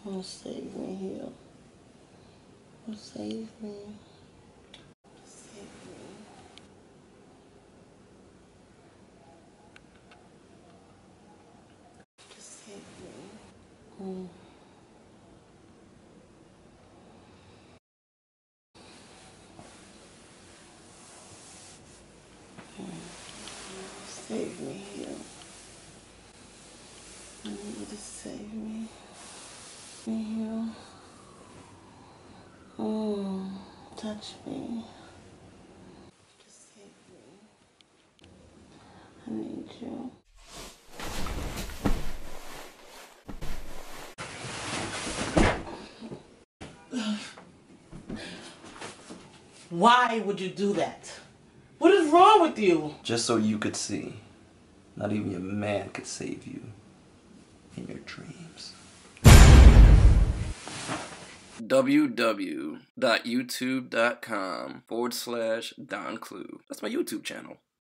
Oh, save me here. Oh, save me. Save me. Just save me. Save me here. I need you to save me. Here. Touch me. Just save me. I need you. Why would you do that? What is wrong with you? Just so you could see. Not even your man could save you in your dreams. www.youtube.com/Don Clue. That's my YouTube channel.